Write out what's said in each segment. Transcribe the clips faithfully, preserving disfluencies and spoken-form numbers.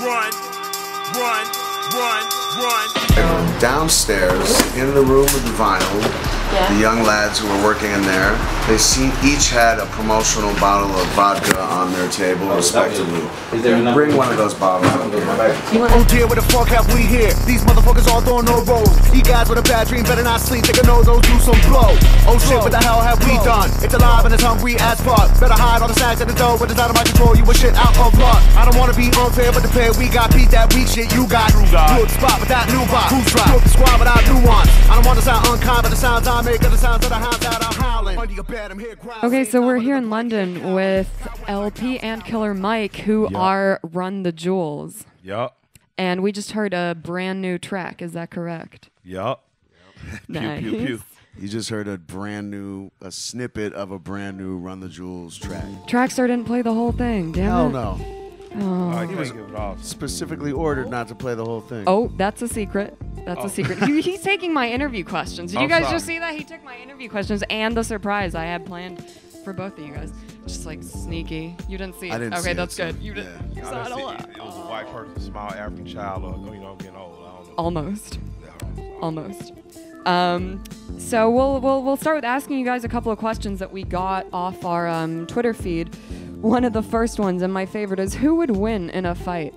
run, run, run, run. Downstairs, in the room with the vinyl, yeah. the young lads who were working in there, they see each had a promotional bottle of vodka on their table, respectively. Bring one of those bottles up here. Oh dear, what the fuck have we here? These motherfuckers all throwing no rolls. You guys with a bad dream better not sleep. They can know those do some blow. Oh shit, what the hell have we done? It's alive and it's hungry as fuck. Better hide all the snacks at the door, but it's out of my control. You a shit out of luck. I don't wanna be unfair, but the pair we got beat that weak shit you got. Good spot with that new box. Who's right? Good squad without nuance. I don't want to sound unkind, but the sounds I make are the sounds of the hounds that are howling. Under your bed, I'm here growling. Okay, so we're here in London with L P and Killer Mike, who Yep. are Run the Jewels. Yup. And we just heard a brand new track. Is that correct? Yup. Nice. Pew, pew, pew. You just heard a brand new, a snippet of a brand new Run the Jewels track. Trackstar didn't play the whole thing. Damn Hell it. no. Oh. I can't give it off. Specifically ordered not to play the whole thing. Oh, that's a secret. That's Oh. a secret. He, he's taking my interview questions. Did you I'm guys sorry. just see that? He took my interview questions and the surprise I had planned for both of you guys. Just like sneaky. You didn't see it. I didn't okay, see it, that's so, good. You didn't. yeah. You I saw it done a see lot. it, it was a white person, small African child, or you know, getting old. I don't know. Almost. Almost. Um, so we'll, we'll we'll start with asking you guys a couple of questions that we got off our um, Twitter feed. One of the first ones, and my favorite, is who would win in a fight?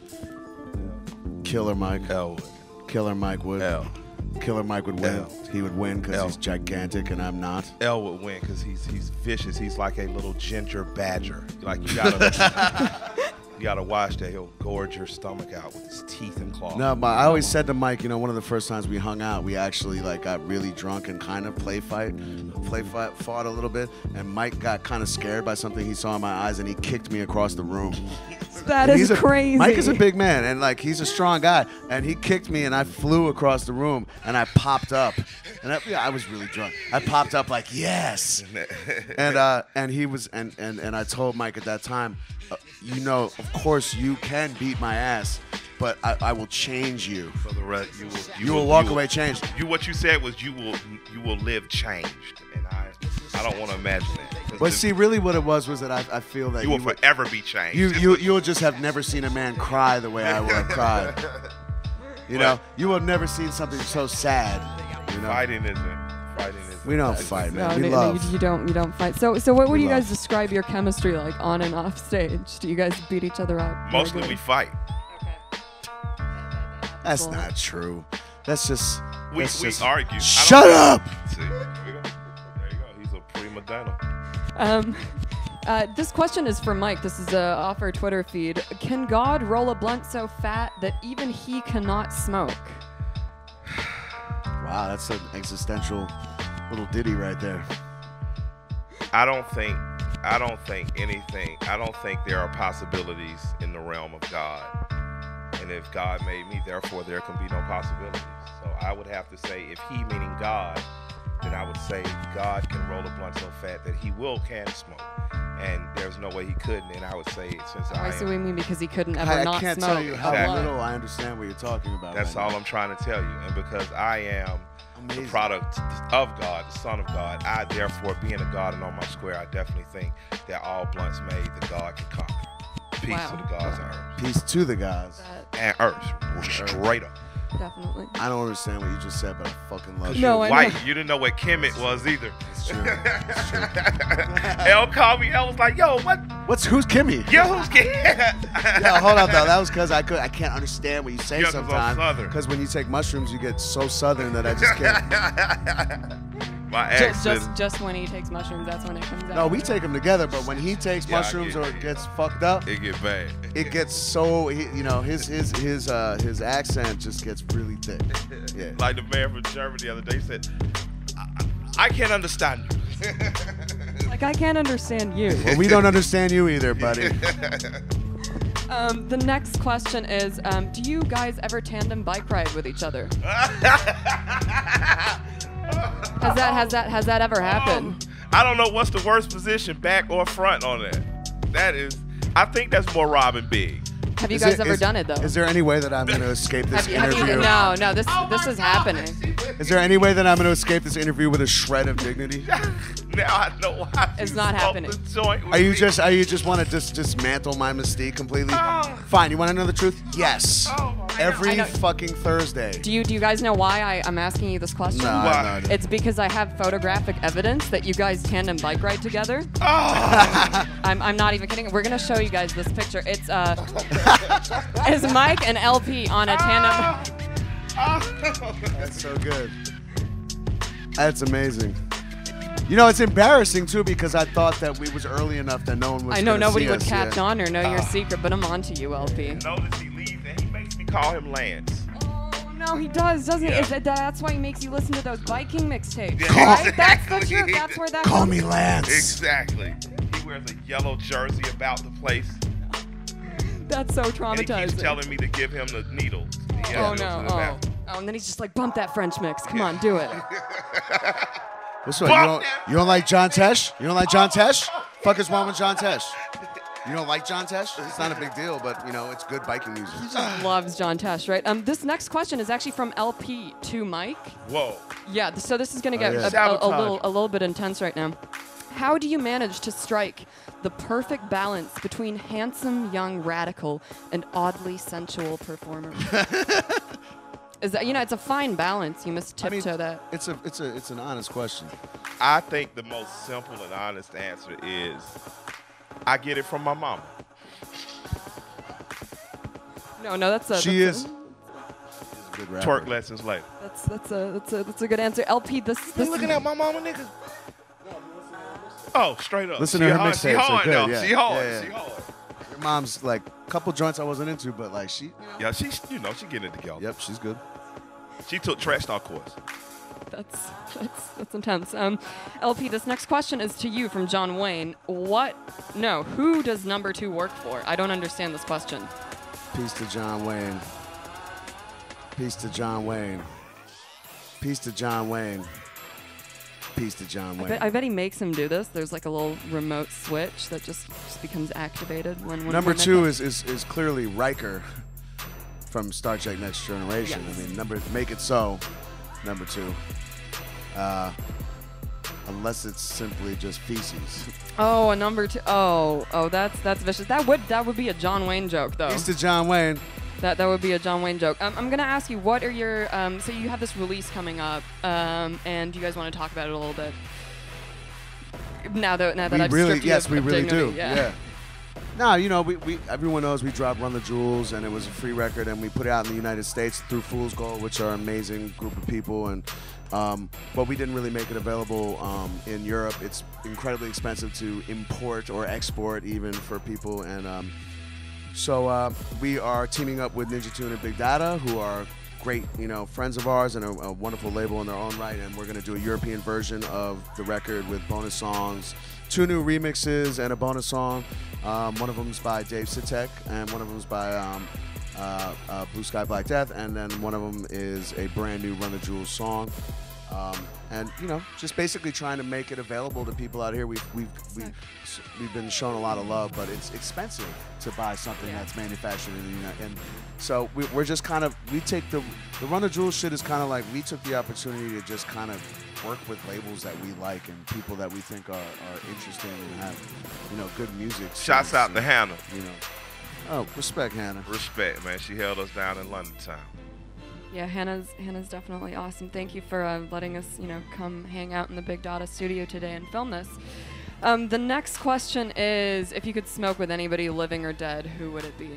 Killer Mike. L. Killer Mike would. L. Killer Mike would win. L. He would win because L. he's gigantic and I'm not. L would win because he's he's vicious. He's like a little ginger badger. Like you gotta you gotta watch that. He'll gorge your stomach out with his teeth and claws. No, but I always said to Mike, you know, one of the first times we hung out, we actually like got really drunk and kind of play fight, play fight, fought a little bit, and Mike got kind of scared by something he saw in my eyes, and he kicked me across the room. That And is he's a- crazy. Mike is a big man, and like he's a strong guy, and he kicked me, and I flew across the room, and I popped up, and I, yeah, I was really drunk. I popped up like yes, and uh, and he was, and and and I told Mike at that time, uh, you know, of course you can beat my ass, but I, I will change you. For the rest, you will You will walk away changed. You what you said was you will you will live changed, and I I don't want to imagine that. 'Cause But this- see, really, what it was was that I, I feel that you will would- forever be changed. You you you'll just have never seen a man cry the way I would have cried. You know, you will never seen something so sad. You know, Fighting isn't. Fighting isn't. we don't fight, man. No, we no, no, love. you, you don't. You don't fight. So, so what would We you guys love. describe your chemistry like on and off stage? Do you guys beat each other up? Mostly we regularly? fight. That's Well, not true. That's just. We that's we just, argue. I don't- Shut up! See, there you go. There you go. He's a prima donna. Um, uh, this question is for Mike. This is uh, off our Twitter feed. Can God roll a blunt so fat that even he cannot smoke? Wow, that's an existential little ditty right there. I don't think I don't think anything I don't think there are possibilities in the realm of God. And if God made me, therefore there can be no possibilities. So I would have to say if he meaning God, then I would say God can roll a blunt so fat that he will can smoke. And there's no way he couldn't, and I would say since Oh, I I see am, what you mean because he couldn't ever I, I not can't smoke. tell you how Exactly. little I understand what you're talking about. that's right all now. I'm trying to tell you. And because I am Amazing. the product of God, the Son of God, I therefore being a God and on my square, I definitely think that all blunts made that God can conquer. Peace Wow. to the gods and earth. Peace to the gods. That, And earth. Straight up. definitely. I don't understand what you just said, but I fucking love Cause you. No, you're I white. know. You didn't know what Kemet was either. It's true. It's true. L called me. L was like, yo, what? What's who's Kimmy? Yo, who's Kemet? Yeah, hold up though. That was because I could I can't understand what you say Yeah, 'cause I'm sometimes. Southern. Because when you take mushrooms, you get so southern that I just can't. My Just, accent. just, just when he takes mushrooms, that's when it comes out. No, we take them together, but when he takes Yeah, I mushrooms get or it. gets fucked up, It get bad. it gets so he, you know his his his uh his accent just gets really thick. Yeah. Like the man from Germany the other day said, I, I can't understand you. Like I can't understand you. Well, we don't understand you either, buddy. Um, the next question is, um, do you guys ever tandem bike ride with each other? Has that has that has that ever happened? Um, I don't know what's the worst position, back or front on that. That is, I think that's more robbing big. Have you Is guys it- ever is- done it though? Is there any way that I'm going to escape this have you, have interview? you, no, no, this Oh this my is God. happening. Is there any way that I'm going to escape this interview with a shred of dignity? now I know why. It's you not smoked happening. the joint with Are you me. just? Are you just want to dis- dismantle my mystique completely? Oh. Fine. You want to know the truth? Yes. Oh, my God. Every I know. fucking Thursday. Do you do you guys know why I, I'm asking you this question? No, I Why? have no idea. It's because I have photographic evidence that you guys tandem bike ride together. Oh. I'm, I'm not even kidding. We're gonna show you guys this picture. It's uh, it's Mike and L P on a tandem. That's so good. That's amazing. You know, it's embarrassing too because I thought that we was early enough that no one was. I know gonna nobody see would us, catch yeah. on or know your secret, but I'm on to you, L P. Notice he leaves and he makes me call him Lance. Oh no, he does, doesn't he? Yeah. Is that, that's why he makes you listen to those biking mixtapes, Yeah, right? That's the exactly. truth. That's where that Call comes me Lance. Exactly. He wears a yellow jersey about the place. That's so And he keeps traumatizing. telling me to give him the needles. He Oh has to go no. to the Oh. bathroom. Oh, and then he's just like, bump that French mix. Come on, do it. What's up? You don't, you don't like John Tesh? You don't like John Tesh? Fuck is wrong with John Tesh? You don't like John Tesh? It's not a big deal, but you know, it's good biking music. He just loves John Tesh, right? Um, this next question is actually from L P to Mike. Whoa. Yeah, th- so this is gonna get yeah. a, a, a Sabotage. little a little bit intense right now. How do you manage to strike the perfect balance between handsome young radical and oddly sensual performer? Is that, you know, it's a fine balance. You must I mean, tiptoe that. it's a, it's a, it's an honest question. I think the most simple and honest answer is I get it from my mama. No, no, that's a She that's is. A, She's a good rapper. Twerk lessons later. that's that's a that's a that's a good answer. L P, this You this looking at my mama, nigga? Oh, straight up. Listen she to her hard. mixtapes, She they're hard, good, though. yeah. She hard. Yeah, yeah. She hard. Your mom's like a couple joints I wasn't into, but like she. Yeah, she, you know, she getting it together. Yep, she's good. She took trash talk course. That's that's that's intense. Um, L P, this next question is to you from John Wayne. What? No, who does number two work for? I don't understand this question. Peace to John Wayne. Peace to John Wayne. Peace to John Wayne. Peace to John I Wayne. bet, I bet he makes him do this. There's like a little remote switch that just, just becomes activated when. when Number when two that- is, is is clearly Riker from Star Trek Next Generation. Yes. I mean, number make it so. Number two. Uh, unless it's simply just feces. Oh, a number two. Oh, oh, that's that's vicious. That would that would be a John Wayne joke though. Peace to John Wayne. That that would be a John Wayne joke. Um, I'm gonna ask you, what are your um? So you have this release coming up, um, and you guys want to talk about it a little bit? Now that now that We I've really, stripped you yes, of- we of really dignity, do. Yeah. Yeah. No, you know, we, we everyone knows we dropped Run the Jewels, and it was a free record, and we put it out in the United States through Fool's Gold, which are an amazing group of people, and um, but we didn't really make it available um, in Europe. It's incredibly expensive to import or export, even for people, and um, so uh, we are teaming up with Ninja Tune and Big Data, who are great, you know, friends of ours and a, a wonderful label in their own right, and we're going to do a European version of the record with bonus songs, two new remixes and a bonus song. Um, one of them's by Dave Sitek, and one of them's by um, uh, uh, Blue Sky Black Death, and then one of them is a brand new Run the Jewels song. Um, and you know, just basically trying to make it available to people out here. We've we've we've, we've been shown a lot of love, but it's expensive to buy something that's manufactured in the United. And so we, we're just kind of we take the the Run the Jewels shit is kind of like we took the opportunity to just kind of work with labels that we like and people that we think are, are interesting and have you know good music. Shouts out to Hannah. You know, oh respect Hannah. Respect, man. She held us down in London town. Yeah, Hannah's Hannah's definitely awesome. Thank you for uh, letting us, you know, come hang out in the Big Data studio today and film this. Um, the next question is, if you could smoke with anybody living or dead, who would it be?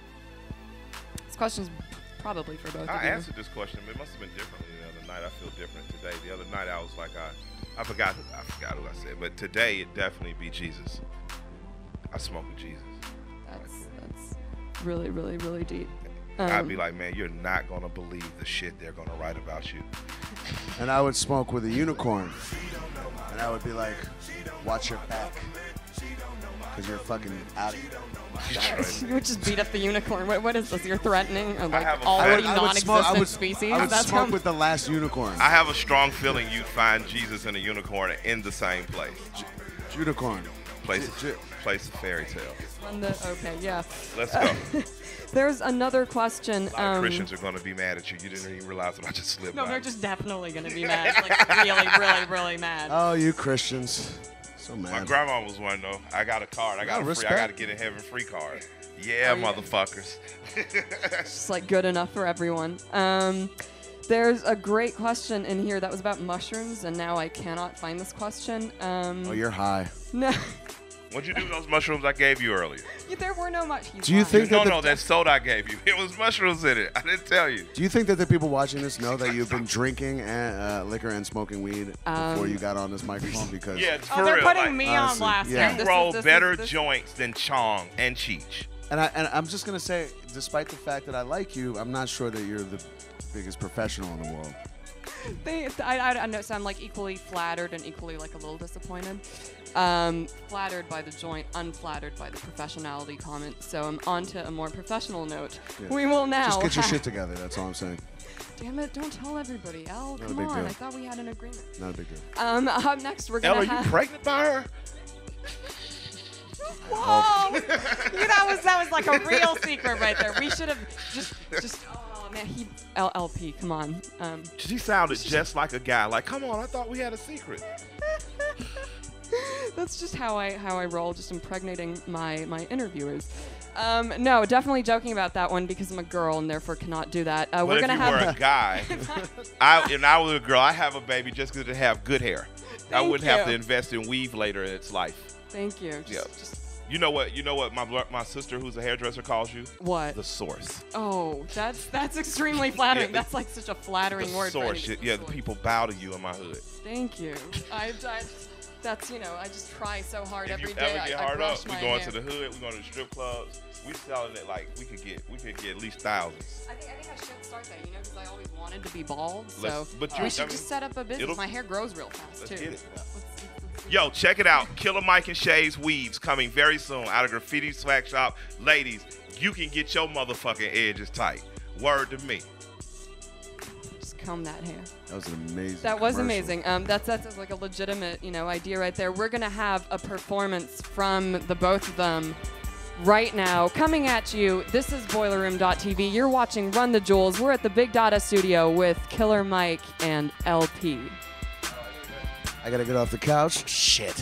This question's probably for both I of you. answered this question, but it must have been differently the other night. I feel different today. The other night I was like, I, I forgot, I forgot what I said, but today it definitely be Jesus. I smoke with Jesus. That's that's really, really, really deep. Um, I'd be like, man, you're not gonna believe the shit they're gonna write about you. And I would smoke with a unicorn, and I would be like, watch your back, because you're fucking out of here. you would just beat up the unicorn. What, what is this? You're threatening or like have a already friend- I would smoke- non-existent I would- species? I would That's smoke how- with the last unicorn. I have a strong feeling you'd find Jesus and a unicorn in the same place. Unicorn. Play some, play some fairy tale. On the, okay, yeah. Let's go. There's another question. A lot um, of Christians are going to be mad at you. You didn't even realize what I just slipped No, by. they're just definitely going to be mad. Like, really, really, really mad. Oh, you Christians. So mad. My grandma was one, though. I got a card. I got Oh, a free. I got to respect. get a heaven free card. Yeah, Oh, yeah. motherfuckers. It's like good enough for everyone. Um, there's a great question in here that was about mushrooms, and now I cannot find this question. Um, Oh, you're high. no, What'd you do with those mushrooms I gave you earlier? there were no mushrooms. Do you think No, that the- no, that soda I gave you. It was mushrooms in it. I didn't tell you. Do you think that the people watching this know that you've been drinking and, uh, liquor and smoking weed Um, before you got on this microphone? Because Yeah, for Oh, they're real. putting like, me on honestly, blast. yeah. here. You This is- roll this is- better this- joints than Chong and Cheech. and I and I'm just gonna say, despite the fact that I like you, I'm not sure that you're the biggest professional in the world. They, I, I, I know, so I'm like equally flattered and equally like a little disappointed. Um, flattered by the joint, unflattered by the professionality comment. So I'm on to a more professional note. Yeah. We will now. Just get your have- shit together. That's all I'm saying. Damn it! Don't tell everybody, El. Not a Come big on, deal. I thought we had an agreement. Not a big deal. Um, up next we're gonna Ella, have. you pregnant by her? Whoa! Yeah, that was that was like a real secret right there. We should have just just. Oh man, he L L P. Come on. Um, She sounded just like a guy. Like, come on, I thought we had a secret. that's just how I how I roll, just impregnating my my interviewers. Um, no, definitely joking about that one because I'm a girl and therefore cannot do that. Uh, But we're if gonna you have. were a the- guy, I, and I was a girl, I have a baby just because it have good hair. I Thank wouldn't have to you. invest in weave later in its life. Thank you. Just, Yeah. just You know what? You know what? My blo- my sister, who's a hairdresser, calls you what? the source. Oh, that's that's extremely flattering. Yeah, that's like such a flattering The word. for source. anybody. Yeah, the people bow to you in my hood. Thank you. I, I, that's you know, I just try so hard If every you day. ever get I, I hard brush up, we my going hair. to the hood. We going to the strip clubs. We selling it like we could get we could get at least thousands. I think, I think I should start that, you know, because I always wanted to be bald. So Let's- but you- we I should mean, just set up a business. it'll- My hair grows real fast Let's too. get it. Let's- let's- let's- Yo, check it out. Killer Mike and Shay's Weaves coming very soon out of Graffiti Swag Shop. Ladies, you can get your motherfucking edges tight. Word to me. Just comb that hair. That was an amazing. That was commercial. amazing. Um, that's that's like a legitimate, you know, idea right there. We're gonna have a performance from the both of them right now, coming at you. This is boiler room dot T V. You're watching Run the Jewels. We're at the Big Data Studio with Killer Mike and L P. I gotta get off the couch. Shit.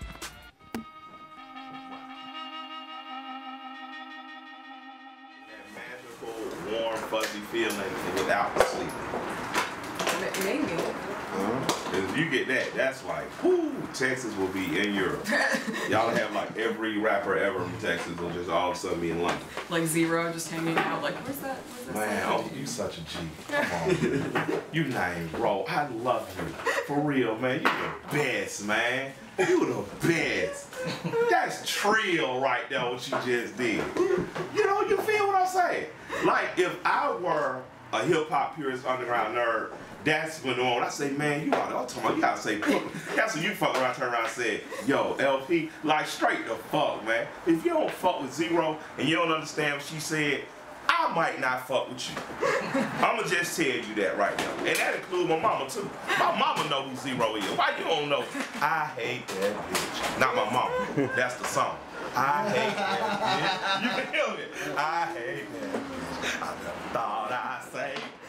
Magical, warm, fuzzy feeling without sleeping. Maybe. If you get that, that's like, whoo, Texas will be in Europe. Y'all have like every rapper ever from Texas will just all of a sudden be in London. Like Zero just hanging out. Like, where's that? Where's that? Man, oh, you such a G. Come on. You name bro. I love you. For real, man. You the best, man. You the best. That's trill right there, what you just did. You know, you feel what I'm saying? Like, if I were a hip-hop purist underground nerd, that's when when I say, man, you gotta, I'm talking about, you gotta say, that's when you fuck around, turn around and say, yo, L P, like straight the fuck, man. If you don't fuck with Zero and you don't understand what she said, I might not fuck with you. I'ma just tell you that right now. And that includes my mama too. My mama know who Zero is. Why you don't know? I hate that bitch. Not my mama. That's the song. I hate that bitch. You can hear me. I hate that bitch. I never thought I'd say